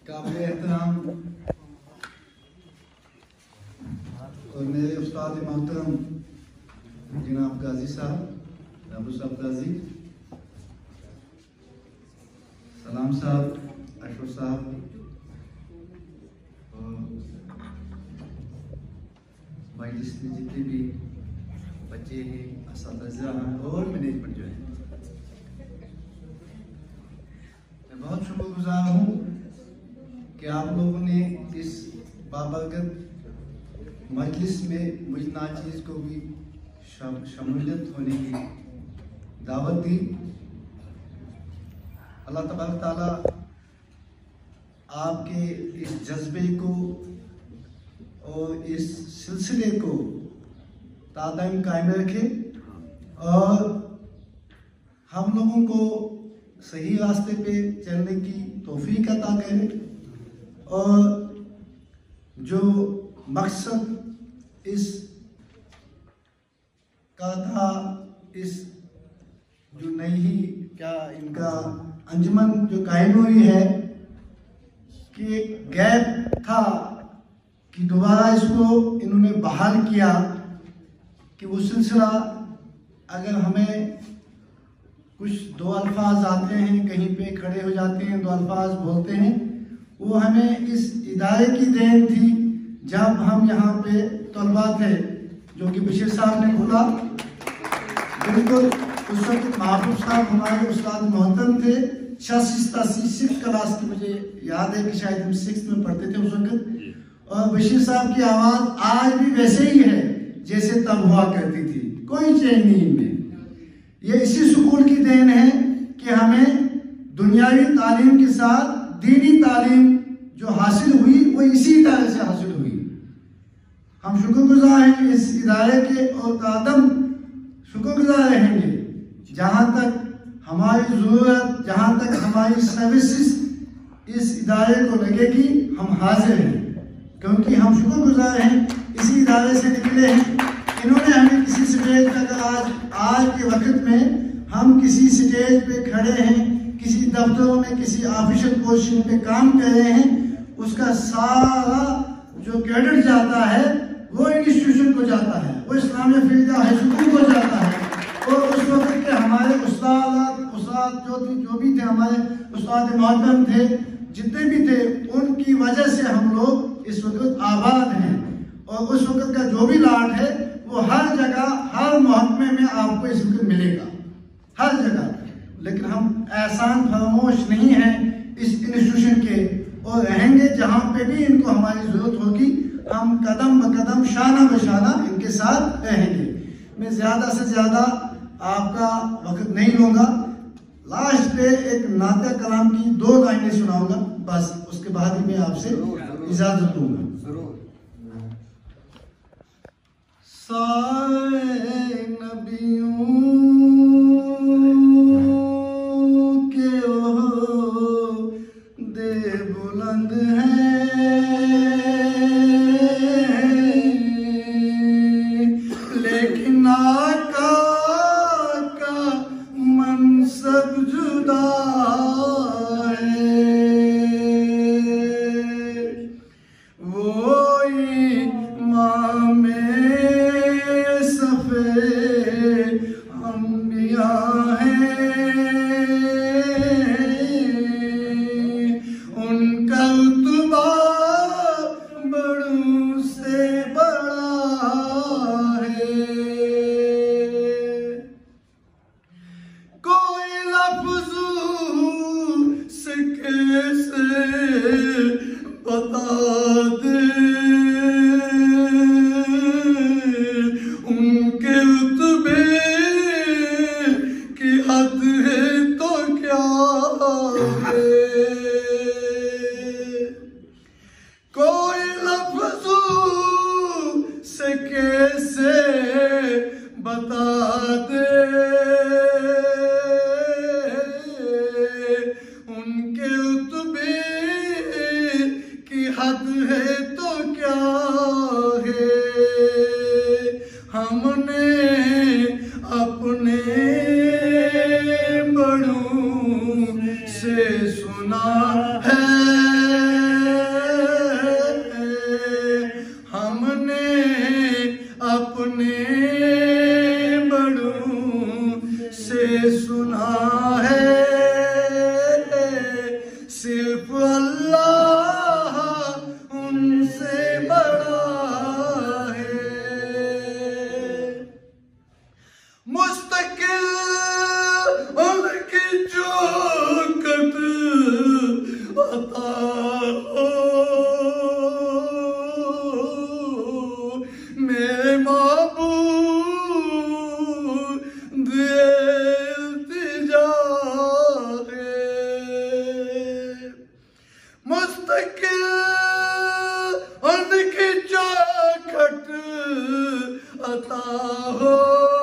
काबिल एहतराम और मेरे उस्ताद मोहतरम जनाब गाजी साहब अबू साहब गाजी, सलाम साहब, अशरफ साहब और मजलिस में जितने भी बच्चे हैं, असातिज़ा हैं और मैनेजमेंट जो है, मैं बहुत शुक्रगुजार हूँ कि आप लोगों ने इस बाबरकत मजलिस में मुझे नाचीज़ को भी शमूलियत होने की दावत दी। अल्लाह तबारक ताला आपके इस जज्बे को और इस सिलसिले को तादाइम कायम रखे और हम लोगों को सही रास्ते पे चलने की तौफीक अता करे और जो मकसद इस का था, इस जो नई क्या इनका अंजुमन जो कायम हुई है कि एक गैप था कि दोबारा इसको इन्होंने बहाल किया कि वो सिलसिला अगर हमें कुछ दो अल्फाज आते हैं, कहीं पे खड़े हो जाते हैं, दो अल्फाज बोलते हैं, वो हमें इस इदारे की देन थी जब हम यहाँ पे तलबा थे, जो कि बशीर साहब ने बोला। बिल्कुल उस वक्त महबूब साहब हमारे उस्ताद मोहतरम थे, 86-87 क्लास की मुझे याद है कि शायद हम 6th में पढ़ते थे उस वक्त, और बशीर साहब की आवाज़ आज भी वैसे ही है जैसे तब हुआ करती थी, कोई चेंज नहीं इनमें। ये इसी स्कूल की देन है कि हमें दुनियावी तालीम के साथ दीनी तालीम जो हासिल हुई वो इसी इदारे से हासिल हुई। हम शुक्रगुजार हैं इस इदारे के और कादम शुक्रगुजार रहेंगे जहाँ तक हमारी ज़रूरत, जहाँ तक हमारी सर्विसेज इस इदारे को लगेगी, हम हाजिर हैं, क्योंकि हम शुक्रगुजार हैं, इसी इदारे से निकले हैं। इन्होंने हमें किसी स्टेज पे, अगर आज के वक्त में हम किसी स्टेज पे खड़े हैं, किसी दफ्तरों में किसी ऑफिशियल पोजीशन पे काम कर रहे हैं, उसका सारा जो क्रेडिट जाता है वो इंस्टीट्यूशन को जाता है, वो इस्लामिया फरीद हाई स्कूल को जाता है। और उस वक्त के हमारे उस्ताद जो भी थे, हमारे उस्ताद मोहतरम थे, जितने भी थे, उनकी वजह से हम लोग इस वक्त आबाद हैं। और उस वक्त का जो भी लाट है वो हर जगह, हर महकमे में आपको इस वक्त मिलेगा, हर जगह। लेकिन हम एहसान फरामोश नहीं हैं इस इंस्टीट्यूशन के, और रहेंगे जहाँ पे भी इनको हमारी ज़रूरत होगी, हम कदम ब कदम, शाना ब शाना इनके साथ रहेंगे। मैं ज़्यादा से ज़्यादा आपका वक्त नहीं लूँगा। लास्ट पे एक नाते कलाम की 2 लाइनें सुनाऊंगा, बस उसके बाद ही मैं आपसे इजाज़त लूँगा। सारे नबियों के दे बुलंद हैं, लेकिन आका का मनसब जुदा है। वो इमाम अंबिया हैं, उनका रुतबा बड़ों से बड़ा है। कोई लफ्ज़ से कैसे बता दे, उनके रुतबे की हद है तो क्या है। कोई लफ्ज़ से कैसे बता दे, उनके रुतबे की हद है तो क्या है। हमने अपने बड़ों से सुना है, सिर्फ अल्लाह उनसे बड़ा है। मुस्तकिल उनकी चौखट अता हो, मेरे माबूद इल्तिजा है। मुस्तकिल उनकी चौखट अता हो,